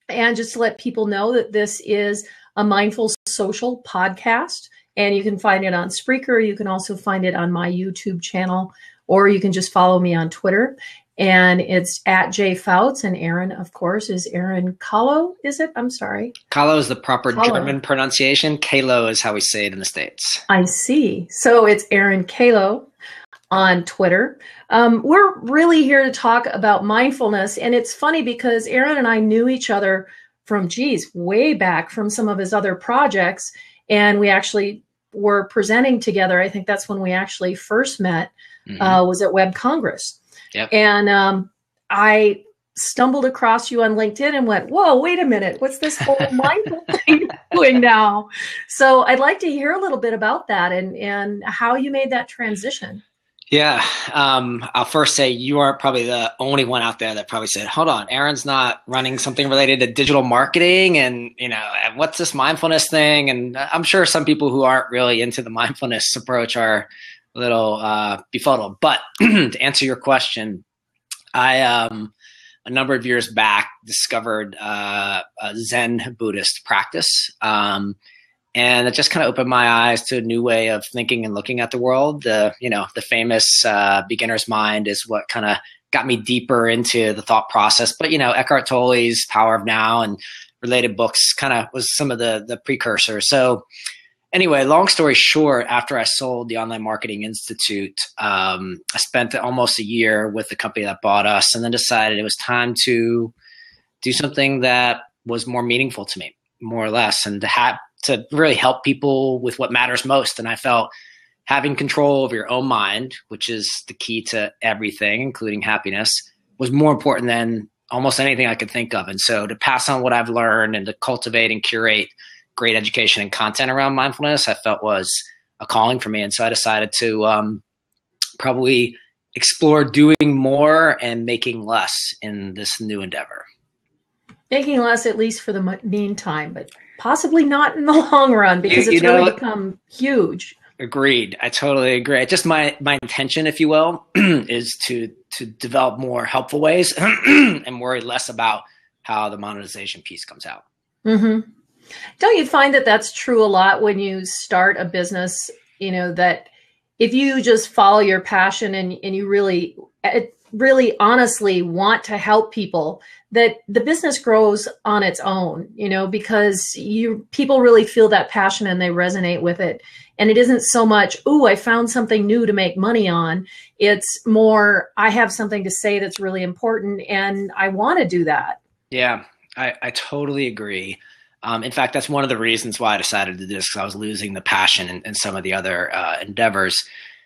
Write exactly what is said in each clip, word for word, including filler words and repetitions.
And just to let people know that this is a mindful social podcast, and you can find it on Spreaker. You can also find it on my YouTube channel, or you can just follow me on Twitter. And it's at J Fouts, and Aaron, of course, is Aaron Kahlow, is it? I'm sorry. Kahlow is the proper Kahlow. German pronunciation. Kahlow is how we say it in the States. I see. So it's Aaron Kahlow on Twitter. Um, we're really here to talk about mindfulness. And it's funny because Aaron and I knew each other from, geez, way back from some of his other projects. And we actually were presenting together. I think that's when we actually first met, mm-hmm. uh, was at Web Congress. Yep. And um, I stumbled across you on LinkedIn and went, whoa, wait a minute. What's this whole mindful thing doing now? So I'd like to hear a little bit about that and, and how you made that transition. Yeah. Um, I'll first say you aren't probably the only one out there that probably said, hold on, Aaron's not running something related to digital marketing and, you know, what's this mindfulness thing? And I'm sure some people who aren't really into the mindfulness approach are a little uh, befuddled. But to answer your question, I, um, a number of years back, discovered uh, a Zen Buddhist practice. Um, And it just kind of opened my eyes to a new way of thinking and looking at the world. The, you know, the famous uh, beginner's mind is what kind of got me deeper into the thought process. But, you know, Eckhart Tolle's Power of Now and related books kind of was some of the, the precursors. So anyway, long story short, after I sold the Online Marketing Institute, um, I spent almost a year with the company that bought us and then decided it was time to do something that was more meaningful to me, more or less, and to have to really help people with what matters most. And I felt having control of your own mind, which is the key to everything, including happiness, was more important than almost anything I could think of. And so to pass on what I've learned and to cultivate and curate great education and content around mindfulness, I felt was a calling for me. And so I decided to um, probably explore doing more and making less in this new endeavor. Making less, at least for the meantime, but possibly not in the long run because you, you it's know, really become huge. Agreed. I totally agree. Just my, my intention, if you will, is to, to develop more helpful ways and worry less about how the monetization piece comes out. Mm-hmm. Don't you find that that's true a lot when you start a business, you know, that if you just follow your passion and, and you really, really honestly want to help people, that the business grows on its own, you know, because you people really feel that passion and they resonate with it. And it isn't so much, ooh, I found something new to make money on. It's more, I have something to say that's really important and I want to do that. Yeah, I, I totally agree. Um, in fact, that's one of the reasons why I decided to do this, because I was losing the passion in, in some of the other uh, endeavors.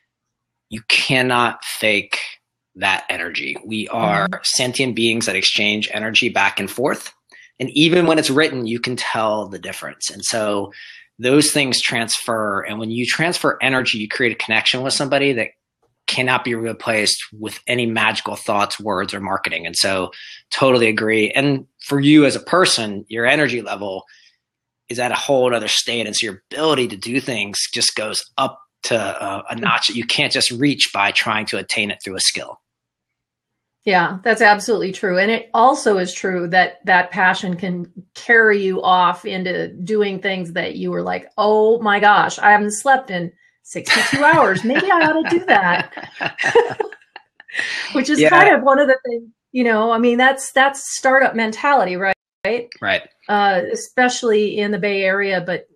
You cannot fake that energy. We are mm-hmm. sentient beings that exchange energy back and forth. And even when it's written, you can tell the difference. And so those things transfer. And when you transfer energy, you create a connection with somebody that cannot be replaced with any magical thoughts, words, or marketing. And so totally agree. And for you as a person, your energy level is at a whole other state. And so your ability to do things just goes up to a, a notch that you can't just reach by trying to attain it through a skill. Yeah, that's absolutely true. And it also is true that that passion can carry you off into doing things that you were like, oh my gosh, I haven't slept in sixty-two hours. Maybe I ought to do that. Which is yeah. kind of one of the things, you know, I mean, that's, that's startup mentality, right? Right. Uh, especially in the Bay Area, but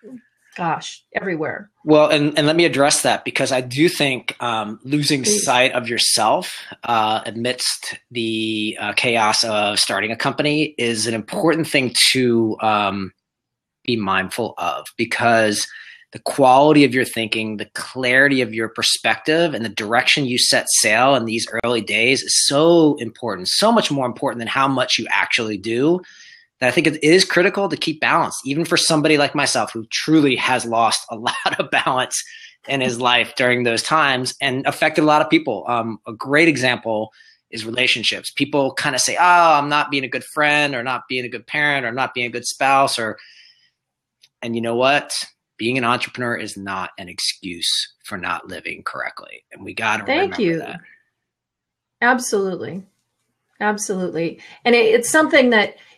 gosh, everywhere. Well, and, and let me address that, because I do think um, losing Please. sight of yourself uh, amidst the uh, chaos of starting a company is an important thing to um, be mindful of, because the quality of your thinking, the clarity of your perspective, and the direction you set sail in these early days is so important, so much more important than how much you actually do. I think it is critical to keep balance, even for somebody like myself who truly has lost a lot of balance in his life during those times and affected a lot of people. Um, a great example is relationships. People kind of say, oh, I'm not being a good friend or not being a good parent or not being a good spouse. Or, and you know what? Being an entrepreneur is not an excuse for not living correctly. And we got to remember you. that. Absolutely. Absolutely. And it, it's something that,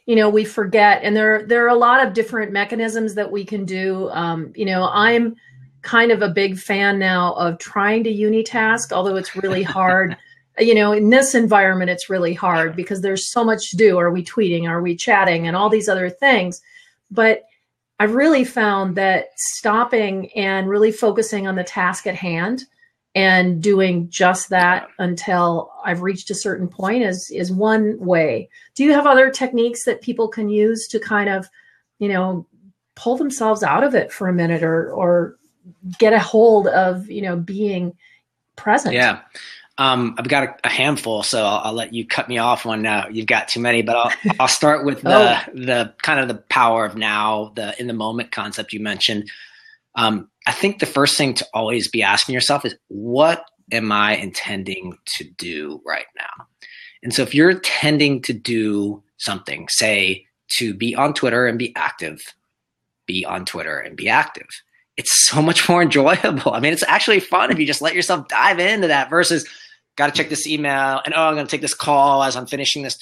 you know, we forget. And there, there are a lot of different mechanisms that we can do. Um, you know, I'm kind of a big fan now of trying to unitask, although it's really hard. You know, in this environment, it's really hard because there's so much to do. Are we tweeting? Are we chatting? And all these other things. But I've really found that stopping and really focusing on the task at hand and doing just that until I've reached a certain point is, is one way. Do you have other techniques that people can use to kind of, you know, pull themselves out of it for a minute, or, or get a hold of, you know, being present? Yeah. Um, I've got a, a handful, so I'll, I'll let you cut me off when uh, you've got too many, but I'll, I'll start with the, oh. the kind of the power of now, the in the moment concept you mentioned. Um, I think the first thing to always be asking yourself is, what am I intending to do right now? And so if you're intending to do something, say to be on Twitter and be active, be on Twitter and be active. It's so much more enjoyable. I mean, it's actually fun if you just let yourself dive into that versus got to check this email and, oh, I'm going to take this call as I'm finishing this.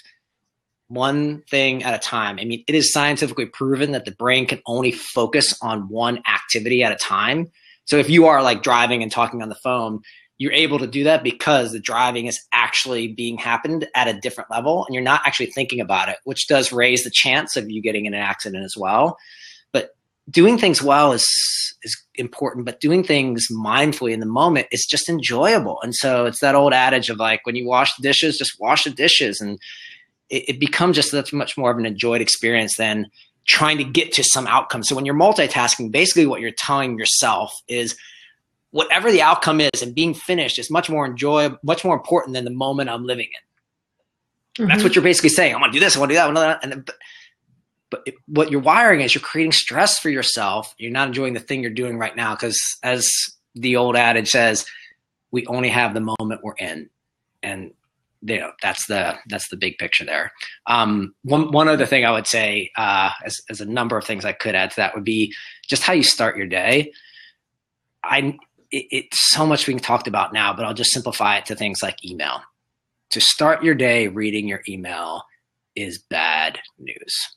One thing at a time. I mean, it is scientifically proven that the brain can only focus on one activity at a time. So if you are like driving and talking on the phone, you're able to do that because the driving is actually being happened at a different level and you're not actually thinking about it, which does raise the chance of you getting in an accident as well. But doing things well is is important, but doing things mindfully in the moment is just enjoyable. And so it's that old adage of like, when you wash the dishes, just wash the dishes. And it, it becomes just that's much more of an enjoyed experience than trying to get to some outcome. So when you're multitasking, basically what you're telling yourself is whatever the outcome is and being finished is much more enjoyable, much more important than the moment I'm living in. Mm-hmm. That's what you're basically saying. I want to do this. I want to do that. I want to do that. And then, but, but it, what you're wiring is you're creating stress for yourself. You're not enjoying the thing you're doing right now. Because as the old adage says, we only have the moment we're in. And you know, that's the that's the big picture there. Um, one one other thing I would say, uh, as as a number of things I could add to that, would be just how you start your day. I it, it's so much being talked about now, but I'll just simplify it to things like email. To start your day reading your email is bad news.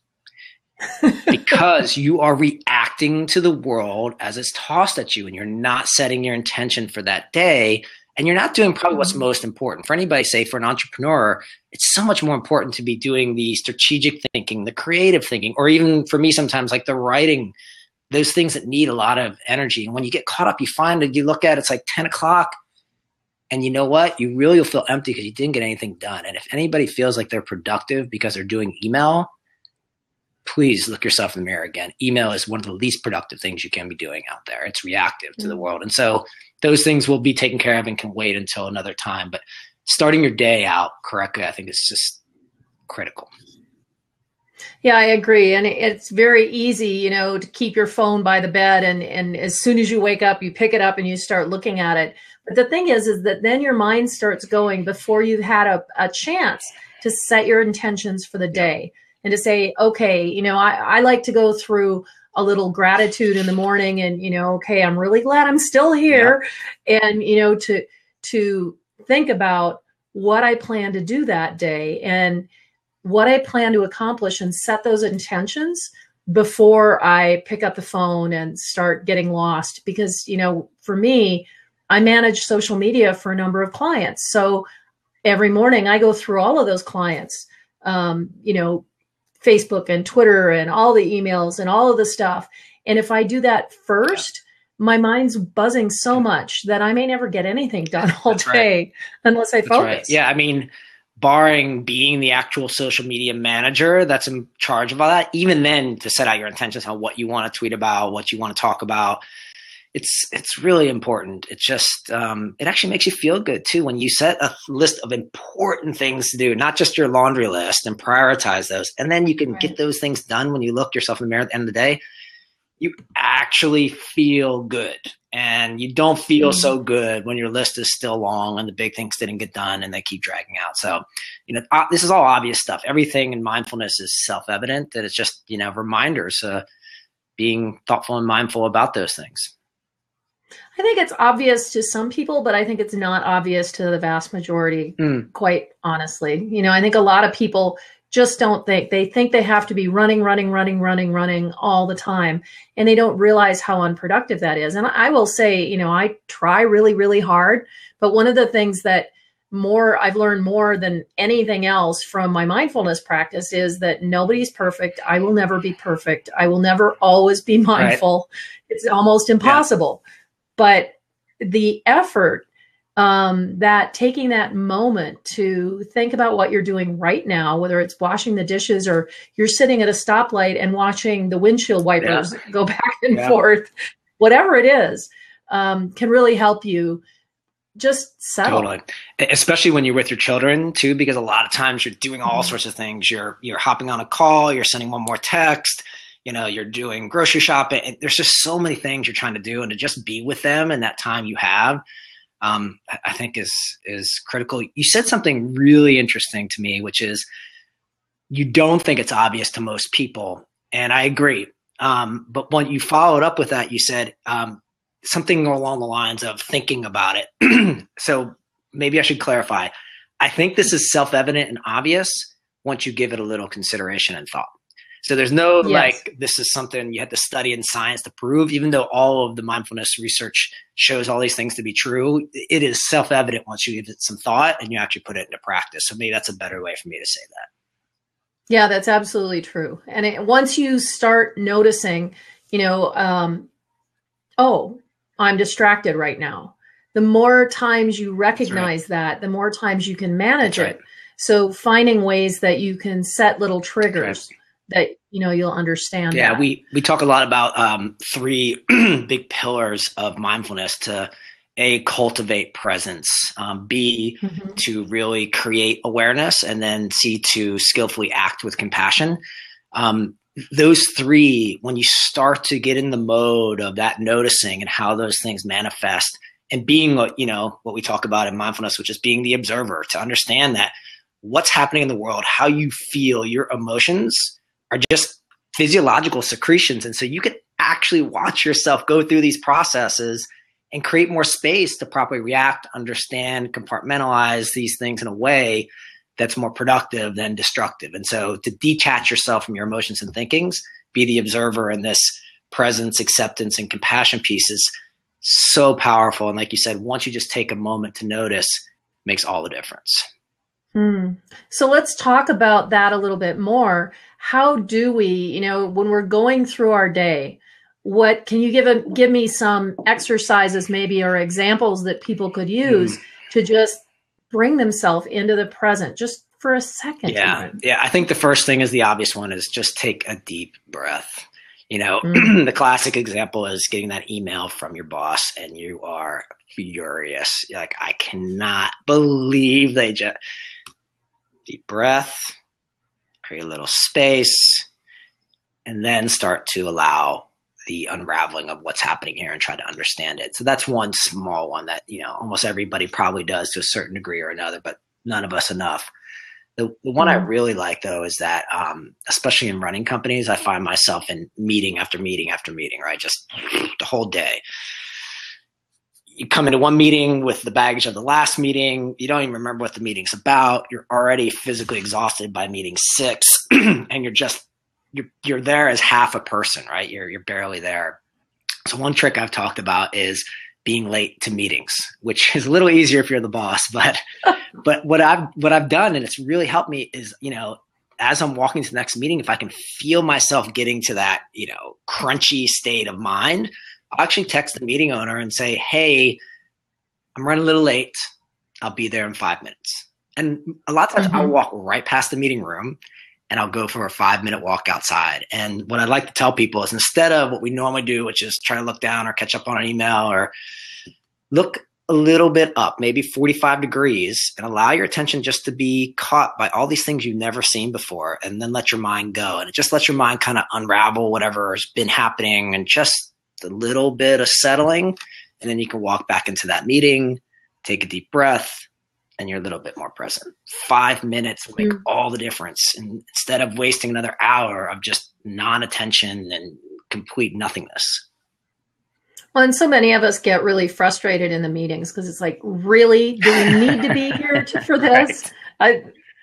Because you are reacting to the world as it's tossed at you, and you're not setting your intention for that day. And you're not doing probably what's most important. For anybody, say for an entrepreneur, it's so much more important to be doing the strategic thinking, the creative thinking, or even for me sometimes like the writing, those things that need a lot of energy. And when you get caught up, you find that you look at it, it's like ten o'clock and you know what? You really will feel empty because you didn't get anything done. And if anybody feels like they're productive because they're doing email, please look yourself in the mirror again. Email is one of the least productive things you can be doing out there. It's reactive to the world. And so those things will be taken care of and can wait until another time. But starting your day out correctly, I think is just critical. Yeah, I agree. And it's very easy, you know, to keep your phone by the bed. And, and as soon as you wake up, you pick it up and you start looking at it. But the thing is, is that then your mind starts going before you've had a, a chance to set your intentions for the day. And to say, okay, you know, I, I like to go through a little gratitude in the morning and, you know, okay, I'm really glad I'm still here. Yeah. And, you know, to, to think about what I plan to do that day and what I plan to accomplish and set those intentions before I pick up the phone and start getting lost. Because, you know, for me, I manage social media for a number of clients. So every morning I go through all of those clients, um, you know, Facebook and Twitter and all the emails and all of the stuff. And if I do that first, my mind's buzzing so much that I may never get anything done all That's day right. unless I That's focus. Right. Yeah. I mean, barring being the actual social media manager that's in charge of all that, even then to set out your intentions on what you want to tweet about, what you want to talk about, it's it's really important. It's just, um, it actually makes you feel good too when you set a list of important things to do, not just your laundry list, and prioritize those. And then you can right. get those things done when you look yourself in the mirror at the end of the day. You actually feel good, and you don't feel mm-hmm. so good when your list is still long and the big things didn't get done and they keep dragging out. So, you know, uh, this is all obvious stuff. Everything in mindfulness is self-evident, that it's just, you know, reminders, uh, being thoughtful and mindful about those things. I think it's obvious to some people, but I think it's not obvious to the vast majority, mm. quite honestly. You know, I think a lot of people just don't think. They think they have to be running, running, running, running, running all the time. And they don't realize how unproductive that is. And I will say, you know, I try really, really hard. But one of the things that more I've learned more than anything else from my mindfulness practice is that nobody's perfect. I will never be perfect. I will never always be mindful. Right. It's almost impossible. Yeah. But the effort, um, that taking that moment to think about what you're doing right now, whether it's washing the dishes or you're sitting at a stoplight and watching the windshield wipers yeah. go back and yeah. forth, whatever it is, um, can really help you just settle. Totally. Especially when you're with your children too, because a lot of times you're doing all mm-hmm. sorts of things. You're, you're hopping on a call, you're sending one more text, you know, you're doing grocery shopping. And there's just so many things you're trying to do, and to just be with them and that time you have, um, I think is, is critical. You said something really interesting to me, which is you don't think it's obvious to most people. And I agree. Um, but when you followed up with that, you said, um, something along the lines of thinking about it. So maybe I should clarify. I think this is self-evident and obvious once you give it a little consideration and thought. So there's no yes. like, this is something you have to study in science to prove, even though all of the mindfulness research shows all these things to be true. It is self-evident once you give it some thought and you actually put it into practice. So maybe that's a better way for me to say that. Yeah, that's absolutely true. And it, once you start noticing, you know, um, oh, I'm distracted right now. The more times you recognize right. that, the more times you can manage That's it. Right. So finding ways that you can set little triggers right. that, you know, you'll understand. Yeah, that. we, we talk a lot about um, three big pillars of mindfulness: to A, cultivate presence, um, B, mm-hmm. to really create awareness, and then C, to skillfully act with compassion. Um, Those three, when you start to get in the mode of that noticing and how those things manifest, and being, you know, what we talk about in mindfulness, which is being the observer, to understand that what's happening in the world, how you feel, your emotions are just physiological secretions. And so you can actually watch yourself go through these processes and create more space to properly react, understand, compartmentalize these things in a way that's more productive than destructive. And so to detach yourself from your emotions and thinkings, be the observer in this presence, acceptance, and compassion piece is so powerful. And like you said, once you just take a moment to notice, makes all the difference. Hmm. So let's talk about that a little bit more. How do we, you know, when we're going through our day, what can you give a, give me some exercises maybe or examples that people could use mm. to just bring themselves into the present just for a second? Yeah. Even. Yeah. I think the first thing is the obvious one is just take a deep breath. You know, mm. the classic example is getting that email from your boss and you are furious. You're like, I cannot believe they just deep breath, create a little space, and then start to allow the unraveling of what's happening here and try to understand it. So that's one small one that, you know, almost everybody probably does to a certain degree or another, but none of us enough. The, the one mm-hmm. I really like though, is that, um, especially in running companies, I find myself in meeting after meeting after meeting, right? Just the whole day. You come into one meeting with the baggage of the last meeting. You don't even remember what the meeting's about. You're already physically exhausted by meeting six and you're just, You're you're there as half a person, right? You're you're barely there. So one trick I've talked about is being late to meetings, which is a little easier if you're the boss. But but what I've what I've done, and it's really helped me, is, you know, as I'm walking to the next meeting, if I can feel myself getting to that, you know, crunchy state of mind, I'll actually text the meeting owner and say, hey, I'm running a little late. I'll be there in five minutes. And a lot of times mm-hmm. I'll walk right past the meeting room and I'll go for a five minute walk outside. And what I like to tell people is, instead of what we normally do, which is try to look down or catch up on an email, or look a little bit up, maybe forty-five degrees, and allow your attention just to be caught by all these things you've never seen before, and then let your mind go. And it just lets your mind kind of unravel whatever has been happening, and just a little bit of settling. And then you can walk back into that meeting, take a deep breath, and you're a little bit more present. Five minutes will make mm. all the difference. And instead of wasting another hour of just non-attention and complete nothingness. Well, and so many of us get really frustrated in the meetings because it's like, really, do we need to be here to, for this? Right. I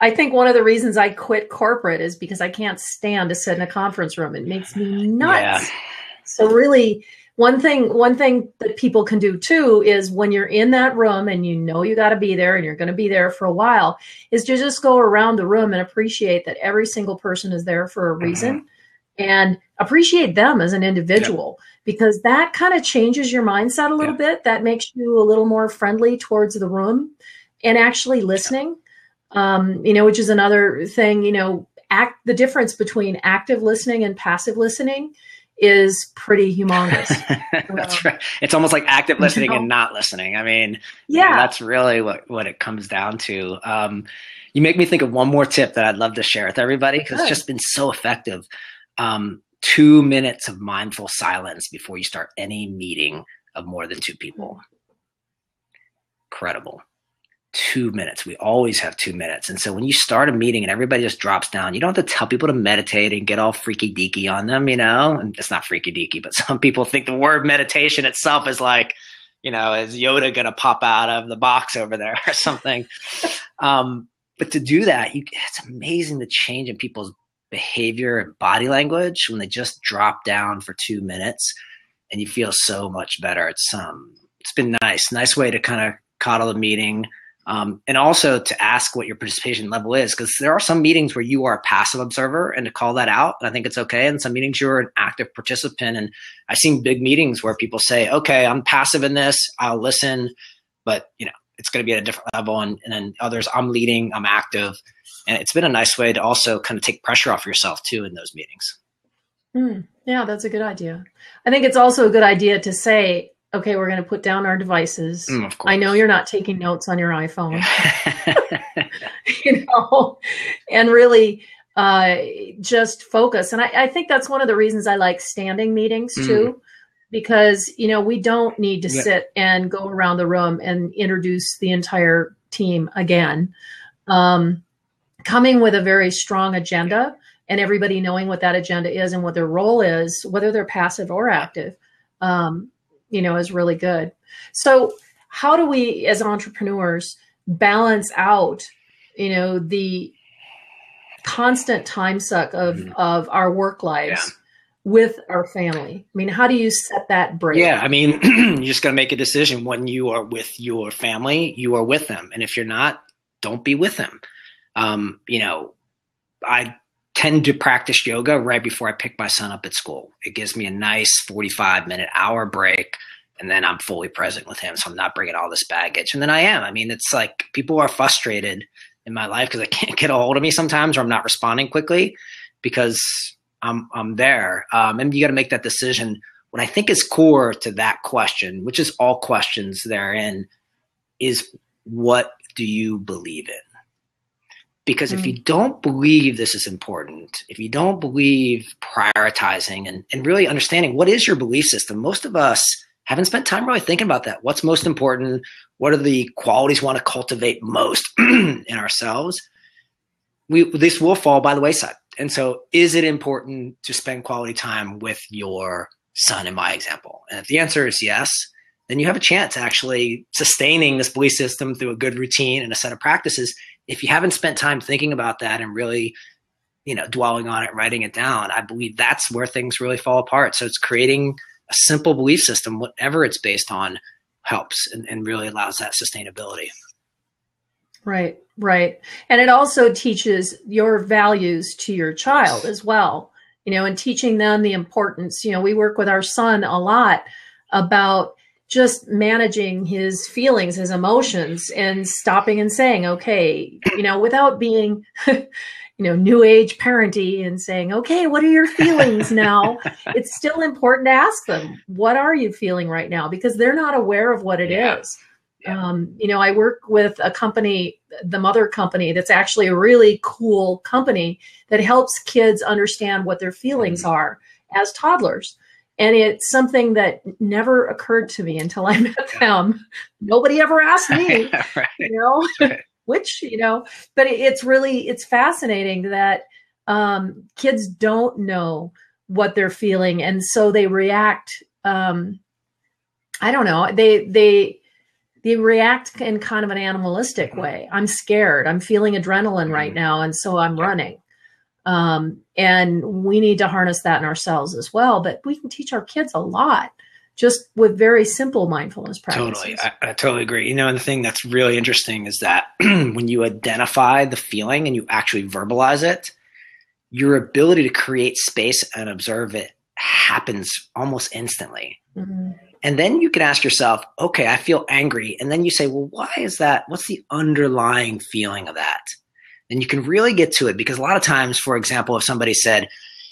I think one of the reasons I quit corporate is because I can't stand to sit in a conference room. It makes me nuts. Yeah. So really, one thing one thing that people can do too is when you're in that room and you know you got to be there and you're going to be there for a while, is to just go around the room and appreciate that every single person is there for a reason, mm-hmm. and appreciate them as an individual, yep. because that kind of changes your mindset a little yep. bit. That makes you a little more friendly towards the room and actually listening. Yep. Um, you know, which is another thing, you know, act the difference between active listening and passive listening is pretty humongous. That's right. It's almost like active listening you know? and not listening. I mean, yeah, you know, that's really what, what it comes down to. Um, you make me think of one more tip that I'd love to share with everybody because it's just been so effective. Um, two minutes of mindful silence before you start any meeting of more than two people. Incredible. Two minutes. We always have two minutes. And so when you start a meeting and everybody just drops down, you don't have to tell people to meditate and get all freaky deaky on them, you know, and it's not freaky deaky, but some people think the word meditation itself is like, you know, is Yoda going to pop out of the box over there or something? um, but to do that, you, it's amazing the change in people's behavior and body language when they just drop down for two minutes and you feel so much better. It's, um, it's been nice, nice way to kind of coddle the meeting. Um, and also to ask what your participation level is, because there are some meetings where you are a passive observer and to call that out. And I think it's okay. And some meetings you're an active participant. And I've seen big meetings where people say, okay, I'm passive in this. I'll listen, but you know, it's going to be at a different level. And, and then others, I'm leading, I'm active. And it's been a nice way to also kind of take pressure off yourself too in those meetings. Mm, yeah, that's a good idea. I think it's also a good idea to say, okay, we're going to put down our devices. Mm, of course. I know you're not taking notes on your iPhone, you know, and really uh, just focus. And I, I think that's one of the reasons I like standing meetings too, mm. because, you know, we don't need to yeah. sit and go around the room and introduce the entire team again. Um, coming with a very strong agenda and everybody knowing what that agenda is and what their role is, whether they're passive or active, um, you know, is really good. So how do we, as entrepreneurs, balance out, you know, the constant time suck of, mm. of our work lives yeah. with our family? I mean, how do you set that break? Yeah, I mean, you just got to make a decision. When you are with your family, you are with them. And if you're not, don't be with them. Um, you know, I tend to practice yoga right before I pick my son up at school. It gives me a nice forty-five minute hour break. And then I'm fully present with him. So I'm not bringing all this baggage. And then I am. I mean, it's like people are frustrated in my life because they can't get a hold of me sometimes, or I'm not responding quickly because I'm, I'm there. Um, and you got to make that decision. What I think is core to that question, which is all questions therein, is what do you believe in? Because mm. if you don't believe this is important, if you don't believe prioritizing and, and really understanding what is your belief system, most of us haven't spent time really thinking about that. What's most important? What are the qualities we want to cultivate most in ourselves? We, this will fall by the wayside. And so is it important to spend quality time with your son in my example? And if the answer is yes, then you have a chance at actually sustaining this belief system through a good routine and a set of practices. If you haven't spent time thinking about that and really, you know, dwelling on it, writing it down, I believe that's where things really fall apart. So it's creating a simple belief system, whatever it's based on, helps and, and really allows that sustainability. Right, right. And it also teaches your values to your child as well, you know, and teaching them the importance. You know, we work with our son a lot about just managing his feelings, his emotions, and stopping and saying, okay, you know, without being, you know, new age parenty and saying, okay, what are your feelings now? It's still important to ask them, what are you feeling right now? Because they're not aware of what it yeah. is. Yeah. Um, you know, I work with a company, the mother company, that's actually a really cool company that helps kids understand what their feelings mm-hmm. are as toddlers. And it's something that never occurred to me until I met them. Nobody ever asked me, right. you know, right. which, you know, but it's really, it's fascinating that um, kids don't know what they're feeling. And so they react. Um, I don't know. They, they, they react in kind of an animalistic way. I'm scared. I'm feeling adrenaline right now. And so I'm running. Um, and we need to harness that in ourselves as well. But we can teach our kids a lot just with very simple mindfulness practices. Totally. I, I totally agree. You know, and the thing that's really interesting is that when you identify the feeling and you actually verbalize it, your ability to create space and observe it happens almost instantly. Mm-hmm. And then you can ask yourself, okay, I feel angry. And then you say, well, why is that? What's the underlying feeling of that? And you can really get to it, because a lot of times, for example, if somebody said,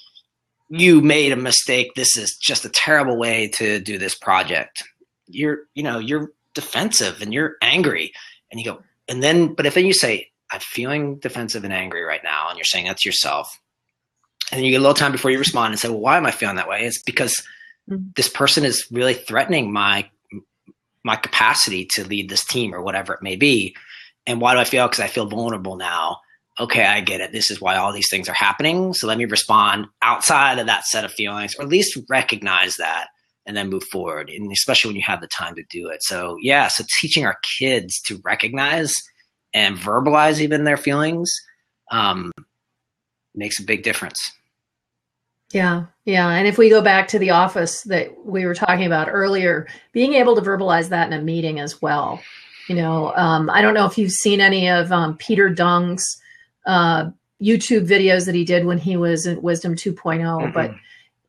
you made a mistake, this is just a terrible way to do this project, you're, you know, you're defensive and you're angry. And you go, and then, but if then you say, I'm feeling defensive and angry right now, and you're saying that to yourself, and then you get a little time before you respond and say, well, why am I feeling that way? It's because this person is really threatening my my capacity to lead this team or whatever it may be. And why do I feel? Because I feel vulnerable now. Okay, I get it. This is why all these things are happening. So let me respond outside of that set of feelings, or at least recognize that and then move forward. And especially when you have the time to do it. So yeah, so teaching our kids to recognize and verbalize even their feelings um, makes a big difference. Yeah. Yeah. And if we go back to the office that we were talking about earlier, being able to verbalize that in a meeting as well. You know, um, I don't know if you've seen any of um, Peter Dung's uh, YouTube videos that he did when he was in Wisdom two point oh, mm-hmm. but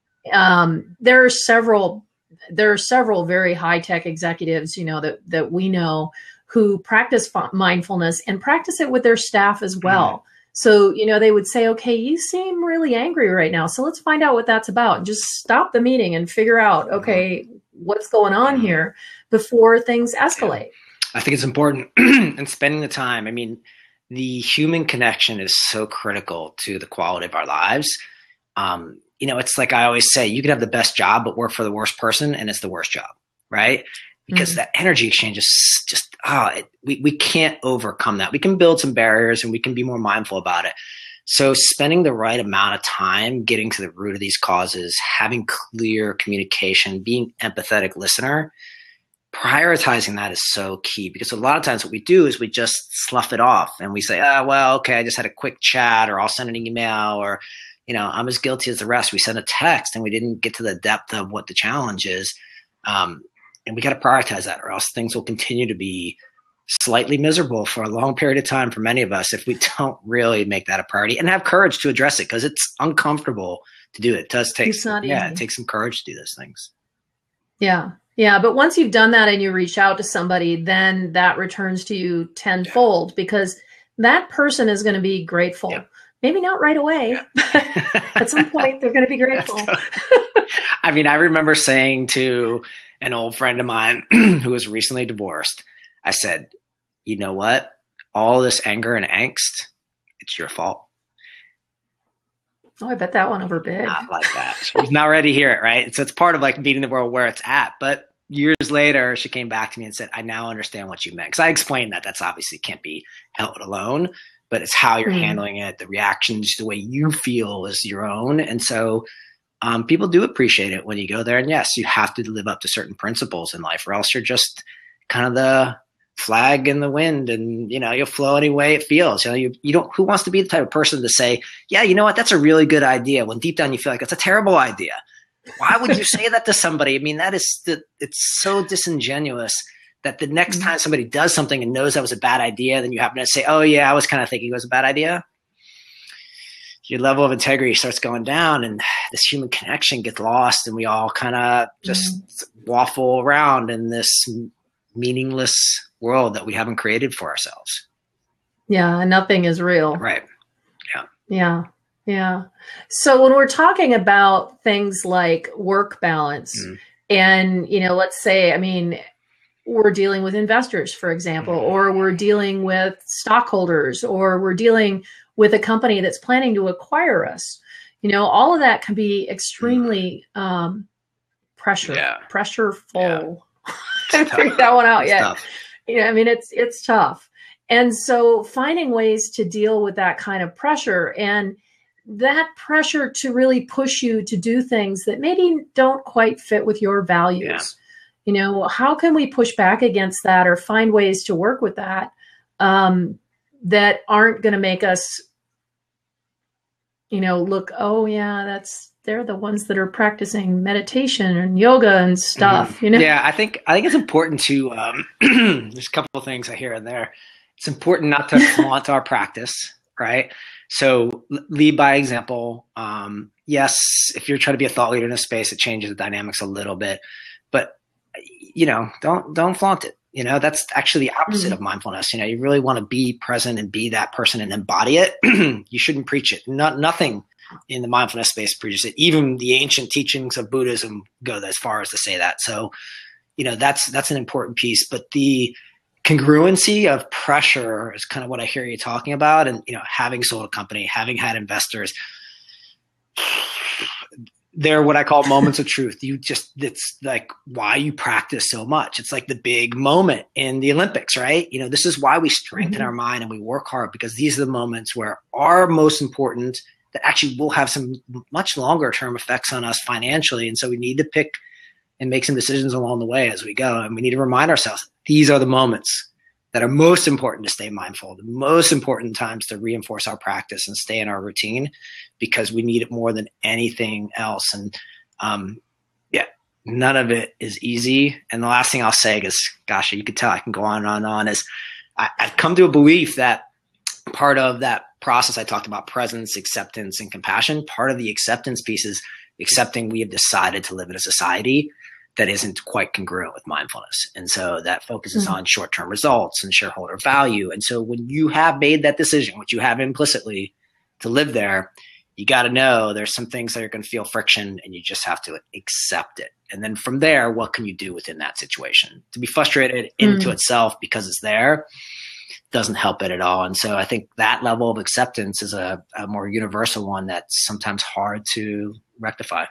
um, there are several, there are several very high tech executives, you know, that, that we know who practice mindfulness and practice it with their staff as well. Mm-hmm. So, you know, they would say, okay, you seem really angry right now. So let's find out what that's about. Just stop the meeting and figure out, okay, what's going on here before things escalate. I think it's important and spending the time. I mean, the human connection is so critical to the quality of our lives. Um, you know, it's like I always say, you can have the best job, but work for the worst person, and it's the worst job, right? Because mm-hmm. that energy exchange is just, oh, it, we, we can't overcome that. We can build some barriers and we can be more mindful about it. So spending the right amount of time getting to the root of these causes, having clear communication, being empathetic listener, prioritizing that is so key, because a lot of times what we do is we just slough it off and we say, oh, well, okay, I just had a quick chat, or I'll send an email, or, you know, I'm as guilty as the rest. We sent a text and we didn't get to the depth of what the challenge is. Um, And we got to prioritize that, or else things will continue to be slightly miserable for a long period of time for many of us if we don't really make that a priority and have courage to address it, because it's uncomfortable to do it. It does take, some, yeah, it takes some courage to do those things. Yeah. Yeah. But once you've done that and you reach out to somebody, then that returns to you tenfold, yeah. because that person is going to be grateful. Yeah. Maybe not right away. Yeah. At some point, they're going to be grateful. I mean, I remember saying to an old friend of mine who was recently divorced, I said, you know what? All this anger and angst, it's your fault. Oh, I bet that went over big. Not like that. She was not ready to hear it, right? So it's part of like meeting the world where it's at. But years later, she came back to me and said, I now understand what you meant. Because I explained that that's obviously can't be held alone, but it's how you're mm. handling it, the reactions, the way you feel is your own. And so Um, people do appreciate it when you go there. And yes, you have to live up to certain principles in life, or else you're just kind of the flag in the wind, and, you know, you'll flow any way it feels. You know, you, you don't, who wants to be the type of person to say, yeah, you know what, that's a really good idea, when deep down you feel like that's a terrible idea. Why would you say that to somebody? I mean, that is, the, it's so disingenuous that the next time somebody does something and knows that was a bad idea, then you happen to say, oh yeah, I was kind of thinking it was a bad idea. Your level of integrity starts going down, and this human connection gets lost, and we all kind of just mm. waffle around in this meaningless world that we haven't created for ourselves. Yeah. Nothing is real. Right. Yeah. Yeah. Yeah. So when we're talking about things like work balance mm. and, you know, let's say, I mean, we're dealing with investors, for example, mm. or we're dealing with stockholders, or we're dealing with a company that's planning to acquire us, you know, all of that can be extremely um, pressure, yeah. pressureful. Yeah. I haven't figured that one out it's yet. Tough. You know, I mean, it's, it's tough. And so finding ways to deal with that kind of pressure, and that pressure to really push you to do things that maybe don't quite fit with your values. You know, how can we push back against that or find ways to work with that um, that aren't going to make us, you know, look, oh yeah, that's, they're the ones that are practicing meditation and yoga and stuff, Mm-hmm. you know? Yeah, I think I think it's important to um, there's a couple of things I hear in there. It's important not to flaunt our practice, right? So lead by example. Um, yes, if you're trying to be a thought leader in a space, it changes the dynamics a little bit, but you know, don't don't flaunt it. You know, that's actually the opposite mm-hmm. of mindfulness. You know, you really want to be present and be that person and embody it. You shouldn't preach it. Not nothing in the mindfulness space preaches it. Even the ancient teachings of Buddhism go as far as to say that. So, you know, that's that's an important piece. But the congruency of pressure is kind of what I hear you talking about. And, you know, having sold a company, having had investors, they're what I call moments of truth. You just, it's like why you practice so much. It's like the big moment in the Olympics, right? You know, this is why we strengthen mm-hmm. our mind and we work hard, because these are the moments where our most important that actually will have some much longer term effects on us financially. And so we need to pick and make some decisions along the way as we go. And we need to remind ourselves, these are the moments that are most important to stay mindful, the most important times to reinforce our practice and stay in our routine, because we need it more than anything else. And um, yeah, none of it is easy. And the last thing I'll say is, gosh, you could tell I can go on and on and on, is I, I've come to a belief that part of that process I talked about, presence, acceptance, and compassion, part of the acceptance piece is accepting we have decided to live in a society that isn't quite congruent with mindfulness. And so that focuses mm-hmm. on short-term results and shareholder value. And so when you have made that decision, which you have implicitly to live there, you got to know there's some things that are going to feel friction, and you just have to accept it. And then from there, what can you do within that situation? To be frustrated mm-hmm. into itself because it's there doesn't help it at all. And so I think that level of acceptance is a, a more universal one that's sometimes hard to rectify.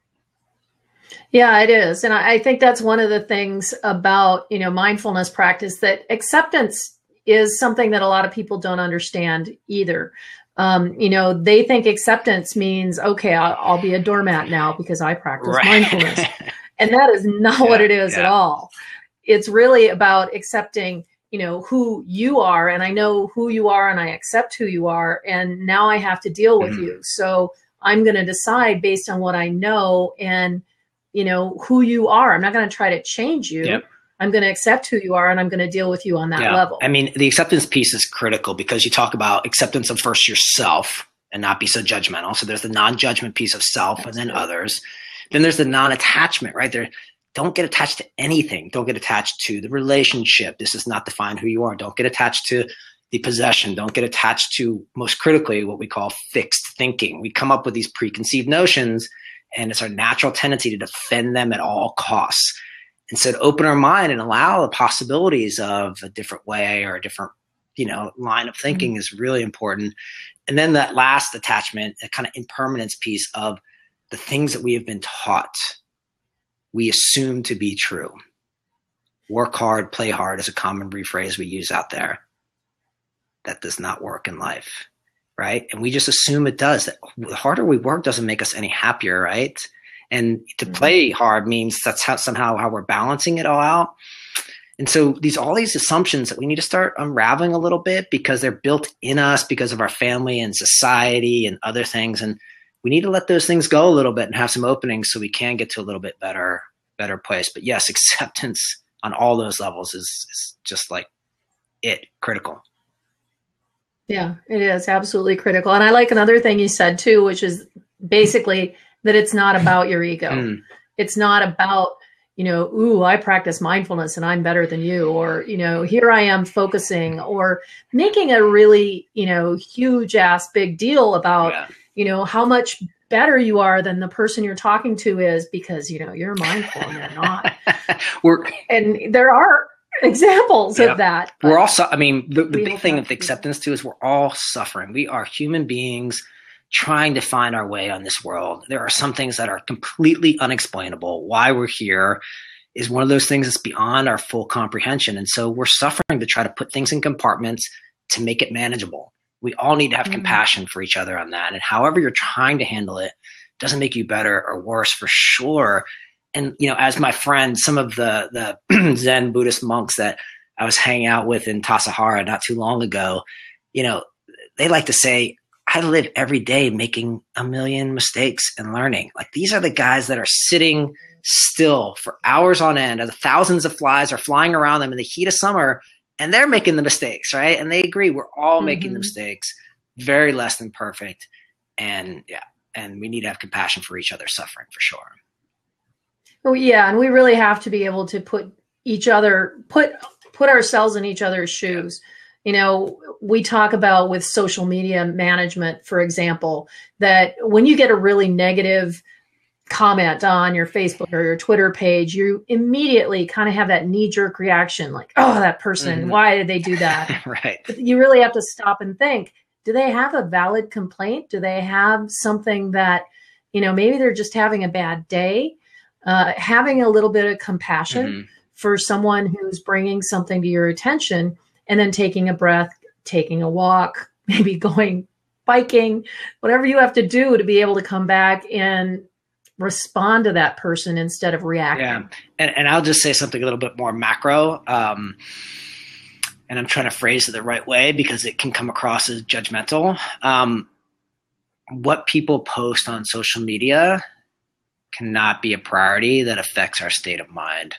Yeah, it is. And I, I think that's one of the things about, you know, mindfulness practice, that acceptance is something that a lot of people don't understand either. Um, you know, they think acceptance means, okay, I'll, I'll be a doormat now because I practice right. mindfulness. And that is not yeah, what it is yeah. at all. It's really about accepting, you know, who you are, and I know who you are and I accept who you are. And now I have to deal with mm. you. So I'm going to decide based on what I know and, you know, who you are. I'm not going to try to change you. Yep. I'm going to accept who you are, and I'm going to deal with you on that yeah. level. I mean, the acceptance piece is critical because you talk about acceptance of first yourself and not be so judgmental. So there's the non-judgment piece of self Absolutely. And then others. Then there's the non-attachment, right? There, don't get attached to anything. Don't get attached to the relationship. This does not define who you are. Don't get attached to the possession. Don't get attached to, most critically, what we call fixed thinking. We come up with these preconceived notions, and it's our natural tendency to defend them at all costs. And so to open our mind and allow the possibilities of a different way or a different, you know, line of thinking mm-hmm. is really important. And then that last attachment, the kind of impermanence piece of the things that we have been taught, we assume to be true. Work hard, play hard is a common rephrase we use out there. That does not work in life, right? And we just assume it does. The harder we work doesn't make us any happier, right? And to play hard means that's how somehow how we're balancing it all out. And so these all these assumptions that we need to start unraveling a little bit because they're built in us because of our family and society and other things. And we need to let those things go a little bit and have some openings so we can get to a little bit better, better place. But yes, acceptance on all those levels is, is just like it critical. Yeah, it is absolutely critical. And I like another thing you said too, which is basically that it's not about your ego. Mm. It's not about, you know, ooh, I practice mindfulness and I'm better than you, or, you know, here I am focusing, or making a really, you know, huge ass big deal about, yeah. you know, how much better you are than the person you're talking to is because, you know, you're mindful and they're not. We're, and there are examples yeah. of that. We're also, I mean, the, the big thing with acceptance too is we're all suffering. We are human beings trying to find our way on this world. There are some things that are completely unexplainable. Why we're here is one of those things that's beyond our full comprehension. And so we're suffering to try to put things in compartments to make it manageable. We all need to have mm-hmm. compassion for each other on that. And however you're trying to handle it doesn't make you better or worse for sure. and, you know, as my friends, some of the, the Zen Buddhist monks that I was hanging out with in Tassajara not too long ago, you know, they like to say, I live every day making a million mistakes and learning. Like, these are the guys that are sitting still for hours on end as thousands of flies are flying around them in the heat of summer, and they're making the mistakes, right? And they agree, we're all mm-hmm. making the mistakes, very less than perfect. And yeah, and we need to have compassion for each other's suffering for sure. Oh yeah, and we really have to be able to put each other, put put ourselves in each other's shoes. You know, we talk about with social media management, for example, that when you get a really negative comment on your Facebook or your Twitter page, you immediately kind of have that knee-jerk reaction, like, oh, that person, mm-hmm. why did they do that? Right. But you really have to stop and think, do they have a valid complaint? Do they have something that, you know, maybe they're just having a bad day? Uh, having a little bit of compassion mm-hmm. for someone who's bringing something to your attention, and then taking a breath, taking a walk, maybe going biking, whatever you have to do to be able to come back and respond to that person instead of reacting. Yeah. And, and I'll just say something a little bit more macro. Um, and I'm trying to phrase it the right way because it can come across as judgmental. Um, what people post on social media cannot be a priority that affects our state of mind.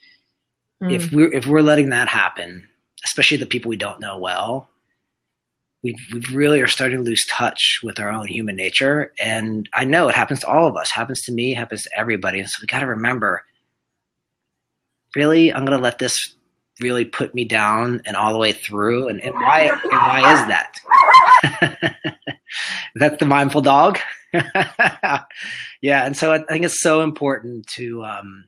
Mm. If we're, if we're letting that happen, especially the people we don't know well, we we really are starting to lose touch with our own human nature. And I know it happens to all of us, happens to me, happens to everybody. And so we got to remember, really, I'm going to let this really put me down and all the way through. And, and why, and why is that? That's the mindful dog. Yeah. And so I think it's so important to um,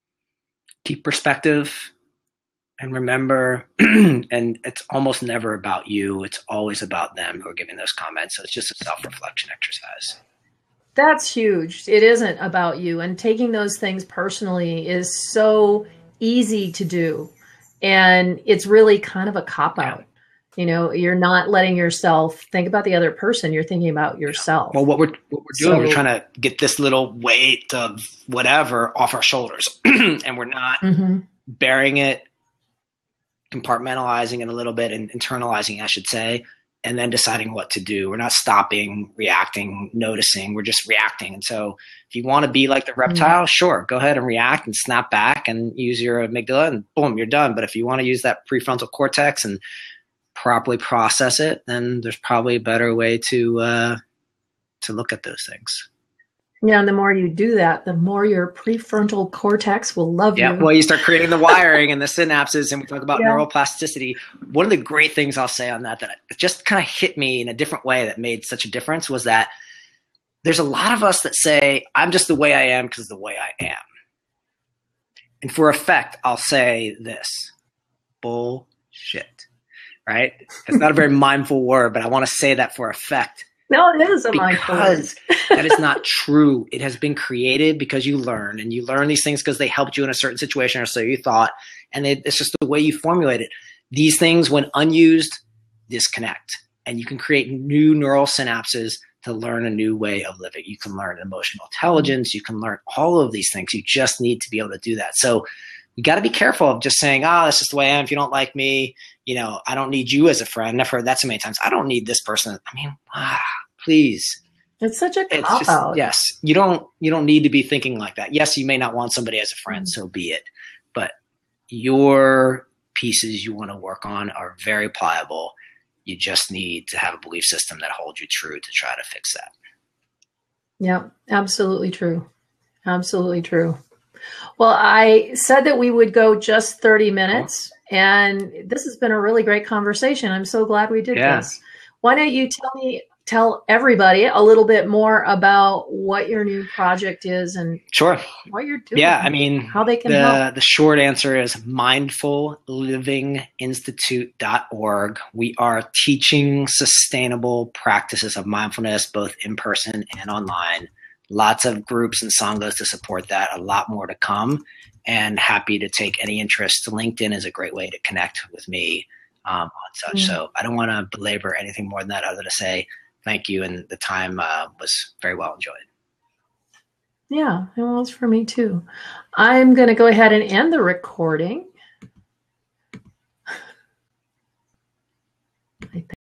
keep perspective. And remember, and it's almost never about you. It's always about them who are giving those comments. So it's just a self-reflection exercise. That's huge. It isn't about you. And taking those things personally is so easy to do. And it's really kind of a cop-out. Yeah. You know, you're not letting yourself think about the other person. You're thinking about yourself. Well, what we're, what we're doing, so, we're trying to get this little weight of whatever off our shoulders. And we're not mm-hmm. bearing it, compartmentalizing it a little bit and internalizing, I should say, and then deciding what to do. We're not stopping, reacting, noticing. We're just reacting. And so if you want to be like the reptile, mm-hmm. sure, go ahead and react and snap back and use your amygdala and boom, you're done. But if you want to use that prefrontal cortex and properly process it, then there's probably a better way to uh, to look at those things. Yeah, and the more you do that, the more your prefrontal cortex will love yeah, you. Well, you start creating the wiring and the synapses, and we talk about yeah. neuroplasticity. One of the great things I'll say on that that just kind of hit me in a different way that made such a difference was that there's a lot of us that say, I'm just the way I am because of the way I am. And for effect, I'll say this, bullshit, right? It's not a very mindful word, but I want to say that for effect. No, it is a mindful word. Because that is not true. It has been created because you learn, and you learn these things because they helped you in a certain situation, or so you thought, and it, it's just the way you formulate it. These things, when unused, disconnect, and you can create new neural synapses to learn a new way of living. You can learn emotional intelligence. You can learn all of these things. You just need to be able to do that. So you got to be careful of just saying, oh, that's just the way I am. If you don't like me, you know, I don't need you as a friend. I've heard that so many times. I don't need this person. I mean, ah, please. It's such a cop out. Yes. You don't, you don't need to be thinking like that. Yes, you may not want somebody as a friend, so be it. But your pieces you want to work on are very pliable. You just need to have a belief system that holds you true to try to fix that. Yeah, absolutely true. Absolutely true. Well, I said that we would go just thirty minutes, and this has been a really great conversation. I'm so glad we did yeah. this. Why don't you tell me, tell everybody a little bit more about what your new project is and sure. what you're doing. Yeah, I mean, how they can the, help. The short answer is mindful living institute dot org. We are teaching sustainable practices of mindfulness, both in person and online. Lots of groups and sanghas to support that, a lot more to come, and happy to take any interest. LinkedIn is a great way to connect with me um, on such. Mm. So I don't want to belabor anything more than that other than to say thank you, and the time uh, was very well enjoyed. Yeah, it was for me too. I'm going to go ahead and end the recording.